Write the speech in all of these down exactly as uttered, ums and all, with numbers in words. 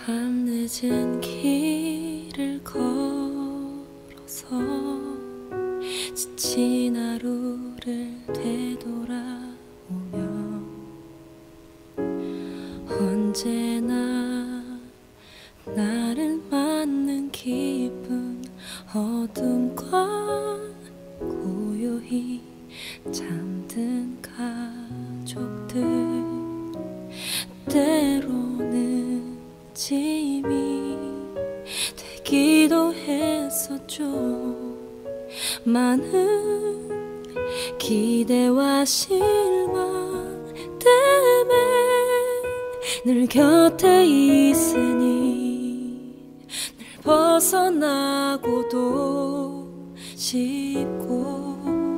밤늦은 길을 걸어서 지친 하루를 되돌아오며 언제나 나를 맞는 기분, 어둠과 고요히 잠든 가족들, 때로는 짐이 되기도 했었죠. 많은 기대와 실망 때문에 늘 곁에 있으니 늘 벗어나고도 싶고,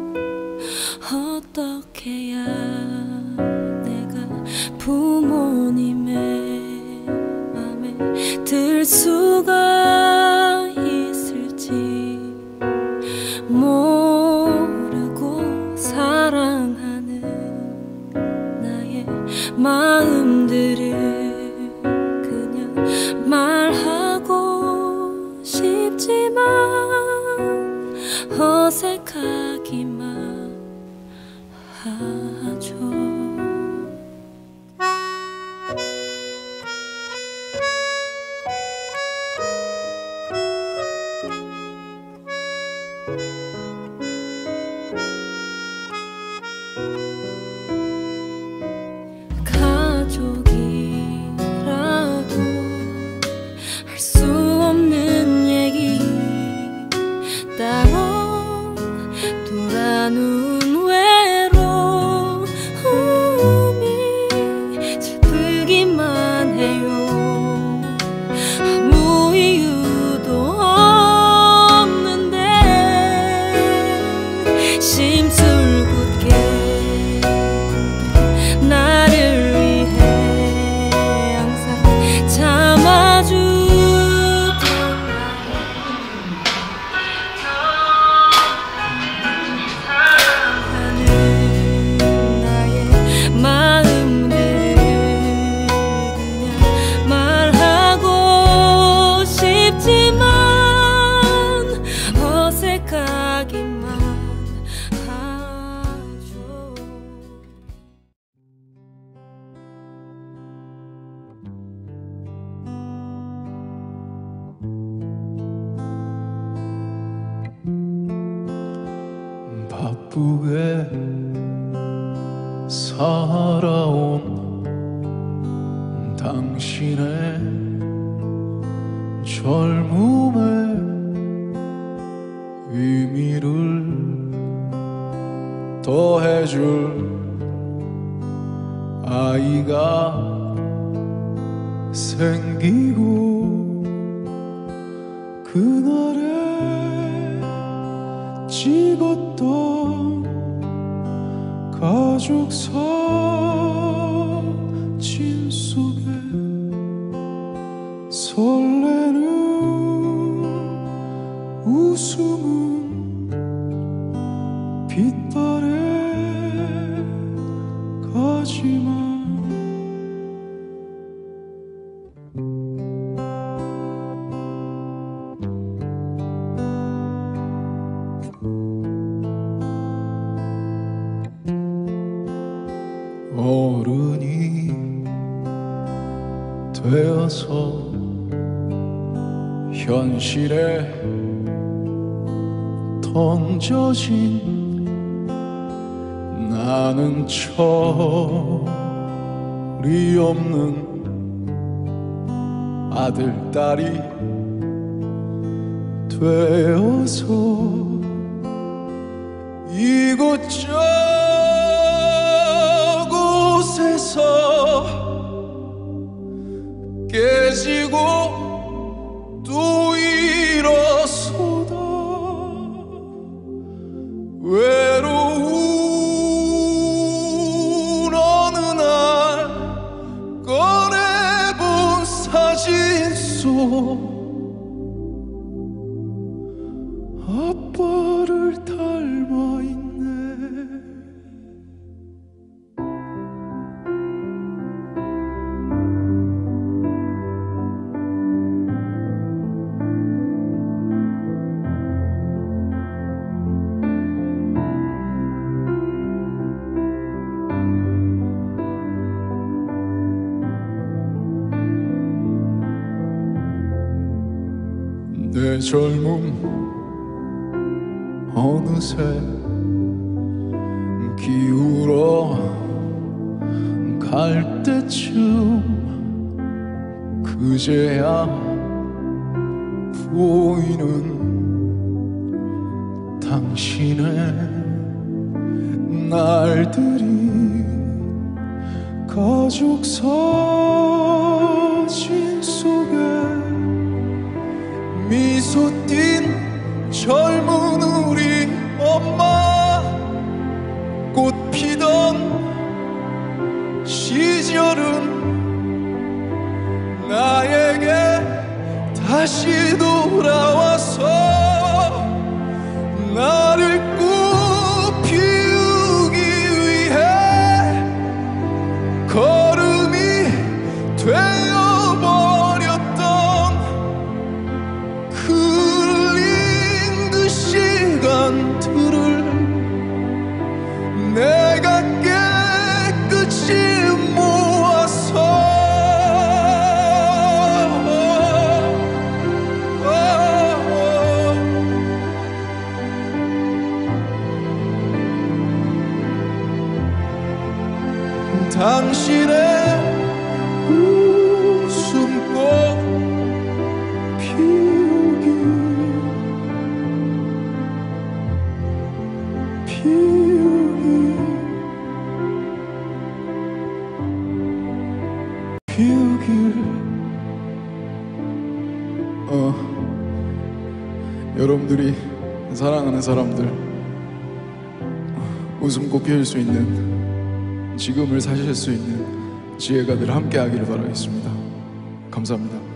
어떻게 해야 내가 부모님의 맘에 들 수가 있을지 모르고 사랑하는 나의 마음들을 그냥 말하고 싶지만 어색하기만 하죠. 가족이라도 할 수 없는 얘기 따로 돌아눈 외로움이 슬프기만 해요. 아무 이유도 없는데 심술궂게 나를 위해 항상 참아주던 사랑하는 나의 마음들을 그냥 말하고 싶지만 어색하기만 하죠. 바쁘게 살아온 당신의 젊음의 의미를 더해줄 아이가 생기고, 그날에 찍었던 가족 사진 속에 설레는 웃음은 빛바래 가지만 어른이 되어서 현실에 던져진 나는 철이 없는 아들, 딸이 되어서 이곳저곳에서 깨지고 또 일어서다 외로운 어느 날 꺼내본 사진 속 아빠를 닮아 있네. 내 젊음 어느새 기울어 갈 때쯤 그제야 보이는 당신의 날들이 가족 사진 속에 미소 띤 젊은 우리 엄마 꽃 피던 시절은 나에게 다시 돌아와서 나를 꽃피우기 위해 걸음이 되어버렸던 흘린 그 시간들을 내가 깨끗이 모아서 당신의 웃음꽃 피우기 피우기 피우길 어 여러분들이 사랑하는 사람들 웃음꽃 피울 수 있는 지금을 사실 수 있는 지혜가 늘 함께 하기를 바라겠습니다. 감사합니다.